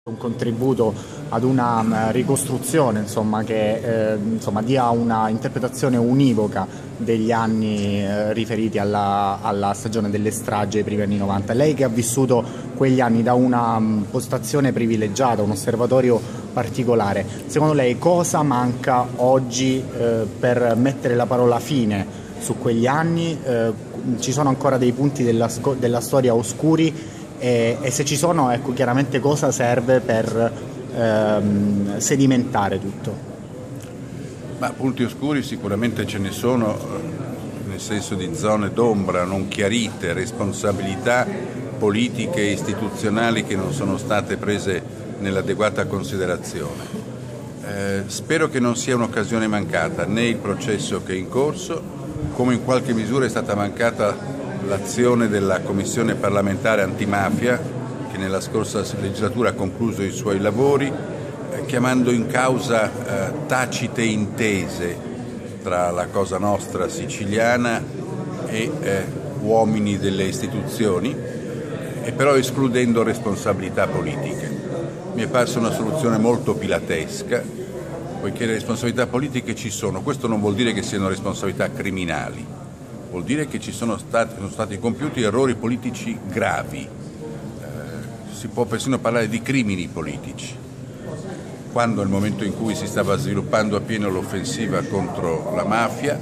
un contributo ad una ricostruzione che dia una interpretazione univoca degli anni riferiti alla stagione delle stragi ai primi anni 90. Lei che ha vissuto quegli anni da una postazione privilegiata, un osservatorio particolare, secondo lei cosa manca oggi per mettere la parola fine su quegli anni? Ci sono ancora dei punti della storia oscuri? E se ci sono, ecco, chiaramente cosa serve per sedimentare tutto? Ma punti oscuri sicuramente ce ne sono, nel senso di zone d'ombra non chiarite, responsabilità politiche e istituzionali che non sono state prese nell'adeguata considerazione. Spero che non sia un'occasione mancata né il processo che è in corso, come in qualche misura è stata mancata l'azione della Commissione parlamentare antimafia che nella scorsa legislatura ha concluso i suoi lavori chiamando in causa tacite intese tra la Cosa Nostra siciliana e uomini delle istituzioni e però escludendo responsabilità politiche. Mi è parsa una soluzione molto pilatesca, poiché le responsabilità politiche ci sono. Questo non vuol dire che siano responsabilità criminali. Vuol dire che sono stati compiuti errori politici gravi, si può persino parlare di crimini politici. Quando nel momento in cui si stava sviluppando appieno l'offensiva contro la mafia,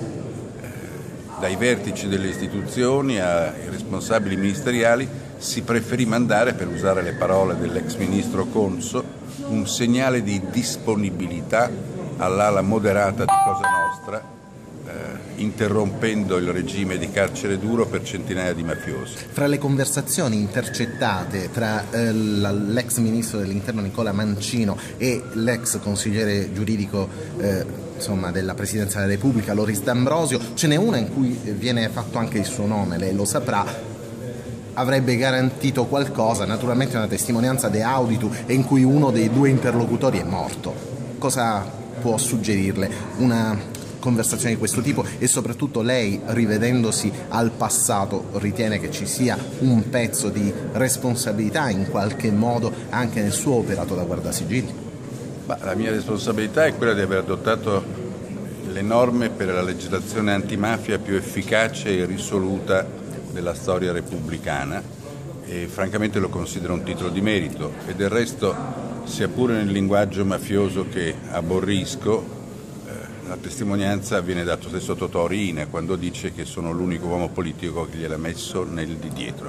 dai vertici delle istituzioni ai responsabili ministeriali si preferì mandare, per usare le parole dell'ex ministro Conso, un segnale di disponibilità all'ala moderata di Cosa Nostra, interrompendo il regime di carcere duro per centinaia di mafiosi. Fra le conversazioni intercettate tra l'ex ministro dell'Interno Nicola Mancino e l'ex consigliere giuridico della Presidenza della Repubblica Loris D'Ambrosio ce n'è una in cui viene fatto anche il suo nome, lei lo saprà, avrebbe garantito qualcosa, naturalmente una testimonianza de auditu e in cui uno dei due interlocutori è morto. Cosa può suggerirle una conversazioni di questo tipo e soprattutto lei, rivedendosi al passato, ritiene che ci sia un pezzo di responsabilità in qualche modo anche nel suo operato da guardasigilli? La mia responsabilità è quella di aver adottato le norme per la legislazione antimafia più efficace e risoluta della storia repubblicana e francamente lo considero un titolo di merito e del resto, sia pure nel linguaggio mafioso che aborrisco, la testimonianza viene da stesso Totò Riina quando dice che sono l'unico uomo politico che gliel'ha messo nel di dietro.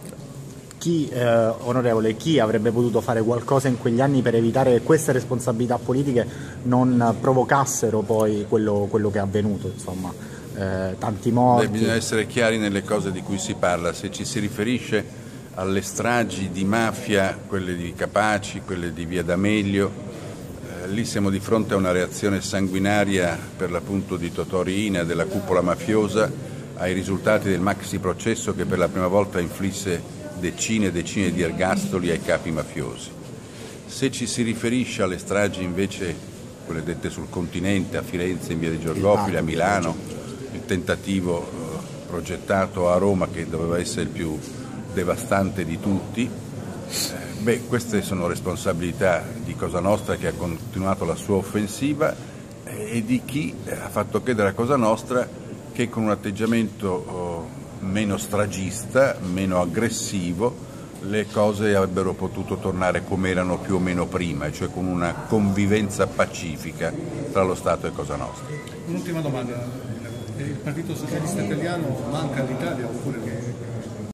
Onorevole, chi avrebbe potuto fare qualcosa in quegli anni per evitare che queste responsabilità politiche non provocassero poi quello che è avvenuto, tanti morti? Bisogna essere chiari nelle cose di cui si parla. Se ci si riferisce alle stragi di mafia, quelle di Capaci, quelle di Via D'Amelio, lì siamo di fronte a una reazione sanguinaria per l'appunto di Totò Riina, della cupola mafiosa, ai risultati del maxi processo che per la prima volta inflisse decine e decine di ergastoli ai capi mafiosi. Se ci si riferisce alle stragi invece, quelle dette sul continente, a Firenze, in via dei Giorgopili, a Milano, il tentativo progettato a Roma che doveva essere il più devastante di tutti, queste sono responsabilità di Cosa Nostra che ha continuato la sua offensiva e di chi ha fatto credere a Cosa Nostra che con un atteggiamento meno stragista, meno aggressivo, le cose avrebbero potuto tornare come erano più o meno prima, cioè con una convivenza pacifica tra lo Stato e Cosa Nostra. Un'ultima domanda, il Partito Socialista Italiano manca all'Italia oppure che